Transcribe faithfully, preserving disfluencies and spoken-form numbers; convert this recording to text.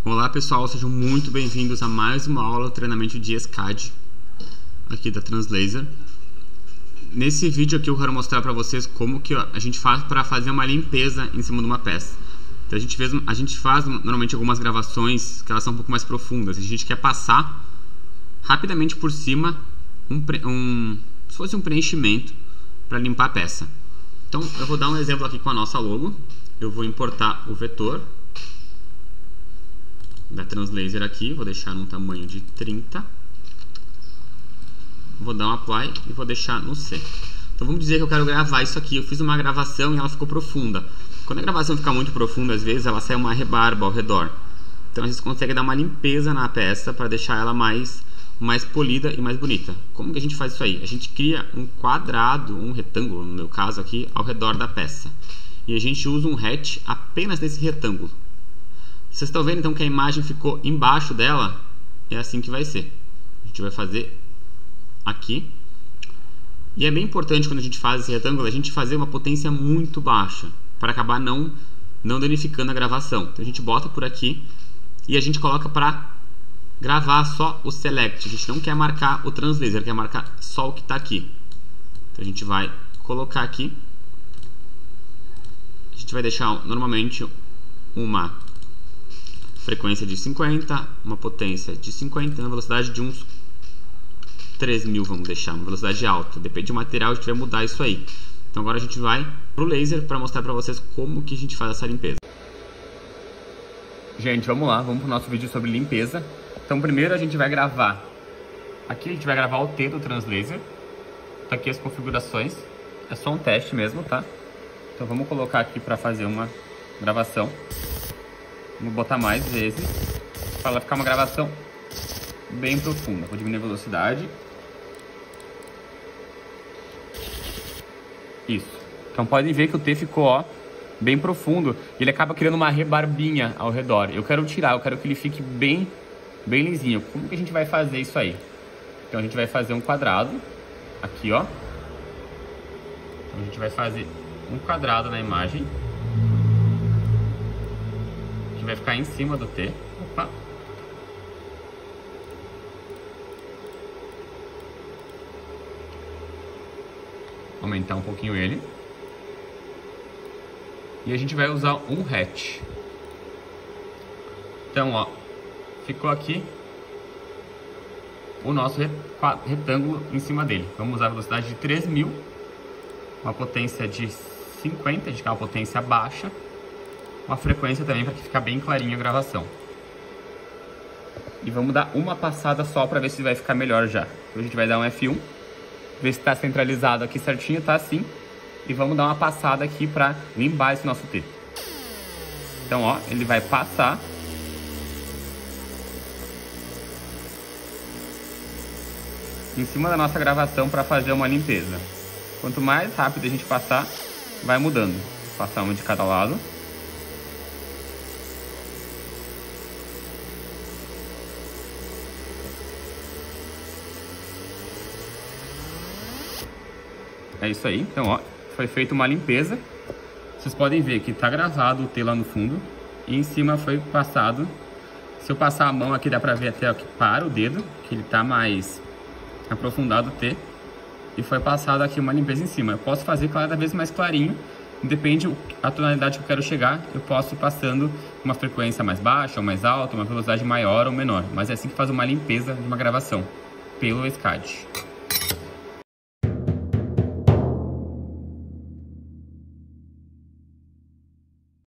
Olá pessoal, sejam muito bem-vindos a mais uma aula de treinamento de S C A D aqui da Translaser. Nesse vídeo aqui eu quero mostrar para vocês como que a gente faz para fazer uma limpeza em cima de uma peça. Então a gente, fez, a gente faz normalmente algumas gravações que elas são um pouco mais profundas. A gente quer passar rapidamente por cima um, um, se fosse um preenchimento para limpar a peça. Então eu vou dar um exemplo aqui com a nossa logo. Eu vou importar o vetor da Translaser aqui, vou deixar num tamanho de trinta, vou dar um apply e vou deixar no C. Então vamos dizer que eu quero gravar isso aqui. Eu fiz uma gravação e ela ficou profunda. Quando a gravação fica muito profunda, às vezes ela sai uma rebarba ao redor. Então a gente consegue dar uma limpeza na peça para deixar ela mais, mais polida e mais bonita. Como que a gente faz isso aí? A gente cria um quadrado, um retângulo, no meu caso aqui, ao redor da peça. E a gente usa um hatch apenas nesse retângulo. Vocês estão vendo então que a imagem ficou embaixo dela? É assim que vai ser. A gente vai fazer aqui. E é bem importante quando a gente faz esse retângulo, a gente fazer uma potência muito baixa, para acabar não, não danificando a gravação. Então a gente bota por aqui e a gente coloca para gravar só o select. A gente não quer marcar o translaser, quer marcar só o que está aqui. Então a gente vai colocar aqui. A gente vai deixar normalmente uma frequência de cinquenta, uma potência de cinquenta, uma velocidade de uns três mil, vamos deixar, uma velocidade alta. Depende do material, a gente vai mudar isso aí. Então agora a gente vai pro laser para mostrar para vocês como que a gente faz essa limpeza. Gente, vamos lá, vamos pro nosso vídeo sobre limpeza. Então primeiro a gente vai gravar, aqui a gente vai gravar o T do Translaser. Tá aqui as configurações, é só um teste mesmo, tá? Então vamos colocar aqui para fazer uma gravação. Vou botar mais vezes para ela ficar uma gravação bem profunda. Vou diminuir a velocidade. Isso. Então podem ver que o T ficou ó, bem profundo. E ele acaba criando uma rebarbinha ao redor. Eu quero tirar, eu quero que ele fique bem, bem lisinho. Como que a gente vai fazer isso aí? Então a gente vai fazer um quadrado. Aqui, ó. Então a gente vai fazer um quadrado na imagem. Vai ficar em cima do T. Opa. Aumentar um pouquinho ele. E a gente vai usar um hatch. Então, ó, ficou aqui o nosso retângulo em cima dele. Vamos usar a velocidade de três mil, uma potência de cinquenta, de uma potência baixa. Uma frequência também para que fique bem clarinha a gravação. E vamos dar uma passada só para ver se vai ficar melhor já. Então a gente vai dar um F um, ver se está centralizado aqui certinho, tá assim. E vamos dar uma passada aqui para limpar esse nosso T. Então ó, ele vai passar. Em cima da nossa gravação para fazer uma limpeza. Quanto mais rápido a gente passar, vai mudando. Passar uma de cada lado. É isso aí, então ó, foi feita uma limpeza. Vocês podem ver que tá gravado o T lá no fundo. E em cima foi passado. Se eu passar a mão aqui dá pra ver até aqui para o dedo, que ele tá mais aprofundado o T. E foi passado aqui uma limpeza em cima. Eu posso fazer cada vez mais clarinho. Depende da tonalidade que eu quero chegar. Eu posso ir passando uma frequência mais baixa ou mais alta, uma velocidade maior ou menor. Mas é assim que faz uma limpeza de uma gravação pelo S C A D.